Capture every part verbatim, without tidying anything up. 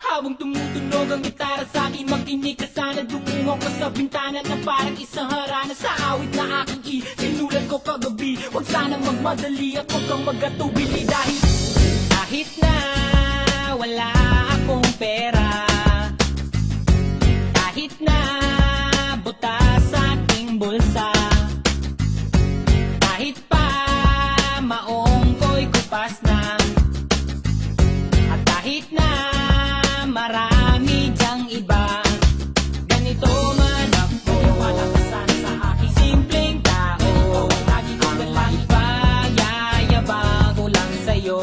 Habang tumutunog ang gitara sa akin, makinig ka sana. Dumungo ko sa bintana na parang isang harana. Sa awit na aking isinulat ko kagabi, huwag sanang magmadali at huwag kang magatubili. Dahil kahit na wala akong pera, kahit na butas sa aking bulsa, kahit pa maong ko'y kupas na, at kahit na marami dyang iba, ganito man ako, malakasan sa aking simpleng tao. Lagi ko lang ipayayabang ko lang sa'yo,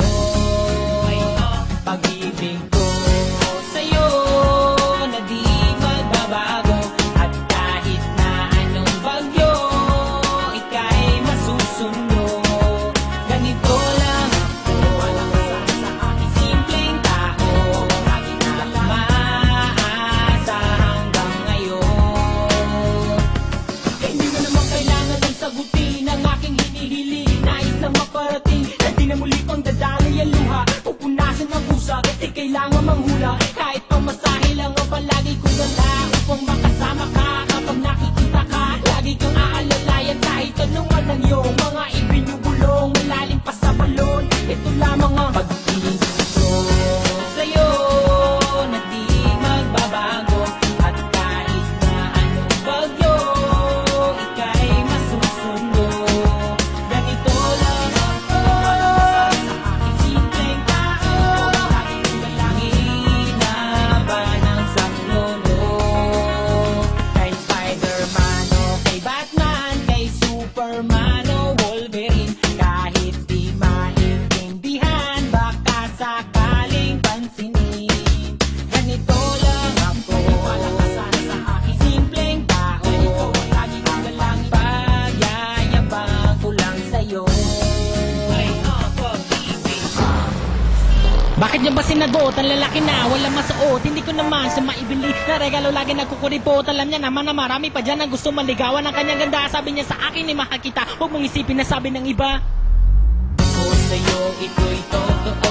pag-ibig ko sa'yo na di magbabago. At kahit na anong bagyo ika'y masusundo, ganito lang ako, malakasan sa aking simpleng tao. Lagi ko lang maasa hanggang ngayon. Kaya hindi mo naman kailangan ng sagutin ang aking hinihiling. Nais na maparating na di na muli pang dadalay ang luha, pupunasan ang pusa, di kailangan manghula. Kahit pamasahe lang ang palagi ko dala upang makasama ka. Kapag nakikita ka, lagi kang aalalayan. Kahit anong ang iyong mga ibinubulong, malalim pa sa balon, ito lamang ang pag-ibig ko sa'yo na di magbabago. At kahit na anong bagyo ika'y masusundo, ganito lang ako, malakasan sa aking simpleng tao. Lagi ko lang hinaban ang saklono. Kay Spider-Man o kay Batman, kay Superman o Wolverine, kahit di maintindihan baka sakaling pansinin, ganito lang ako, malakasan sa aking simpleng tao. Lagi ko lang ipayayabang ko lang sa'yo. Bakit niya ba sinagot? Ang lalaki na, walang masuot. Hindi ko naman siya maibili na regalo, lagi nagkukuripot. Alam niya naman na marami pa dyan ang gusto maligawan ng kanyang ganda. Sabi niya sa akin ni makakita, huwag mong isipin na sabi ng iba. Ako sa'yo, ito'y totoo.